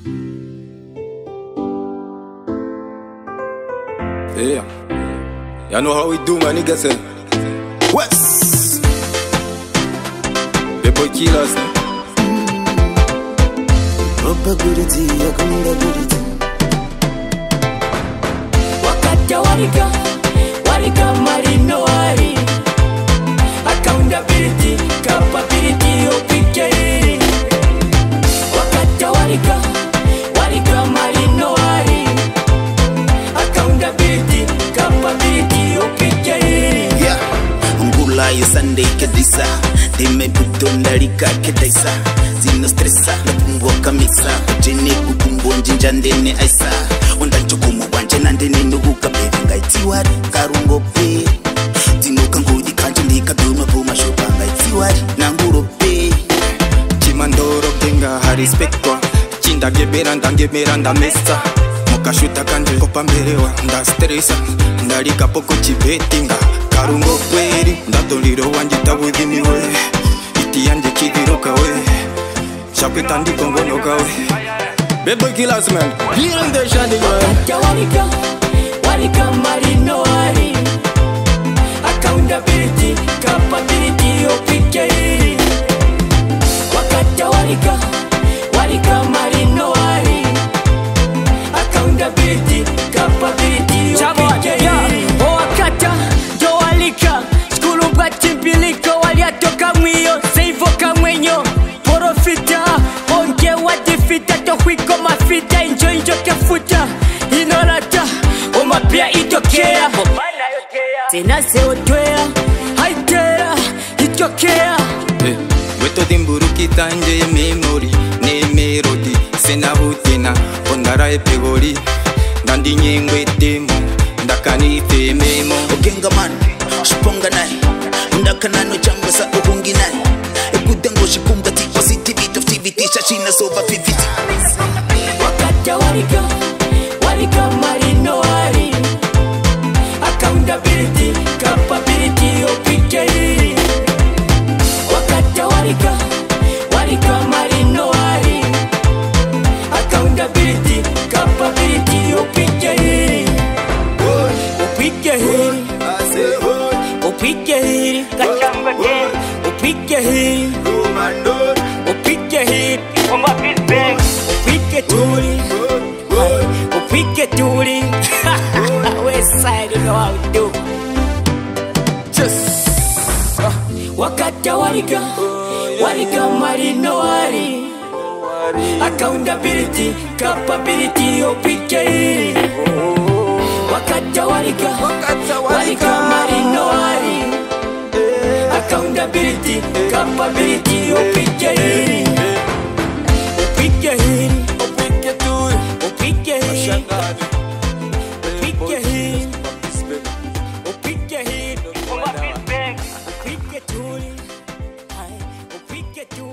Yeah. You know how we do, my niggas, eh? West. The boy killers, eh? Probability, I come the ability. Wakata warika marino wari. Accountability, capability, opike. Wakata warika marino wari. Accountability, capability, opike. Yeah, Ngula is Sunday kedisa. Dime butondalika kedaisa. Zino stressa, napungwa kamisa. Kujene kukumbo njinja ndene aisa. Onda nchukumu wanje nandene nuguka baby ngaitiwari. Karungo pe. Zino kangudi kanji nika duma puma shopa ngaitiwari. Nanguro pe. Chimandoro genga harispektwa. Chinda gebera nda mesa. Mokashuta kanje kopa mberewa. Nda stressa, ndalika poko chibetinga. Karungo kweri, ndatoliro wanjita withimiwe. Iti yanje chidiroka we. Shakwita ndikongonoka we. Bad boy killers, man. Here in the shining way. Warika marino wari. Accountability, capability, opike. Wakata warika marino wari. Accountability, capability, opike. Wakata walika. Skulu batimbiliko waliatoka mwiyo. Seivoka mwenyo. Porofita. Onge wadifita. Tokwiko mafita. Injo kefuta. Inolata. Omapia itokea. Tena se otwea. Haitea. Itokea. Weto dimburuki tanje memory. Ne melody. Sena hutena. Ondara epegori. Nandi nyengwe temo. Ndakani fe memo. Ogenga man, shiponga nai. Ndakanano changwa sa uhungi nai. Ekudengo shikumga ti positivity of TVT. Shashina sova 50. Wakata warika marino wari. Accountability, capability, opike. Wakata warika marino wari. Accountability, capability, opike. Opike hiri. Opike hiri. Kachamba gen. Opike hiri. Opike hiri. Opike tuli. Opike tuli. West side, you know how we do. Just. Wakata warika marino wari. Accountability, capability, opike. Wakata warika marino wari. Accountability, capability, opike. Opike hiri. Opike tuli. Opike hiri. Opike tuli. Opike tuli.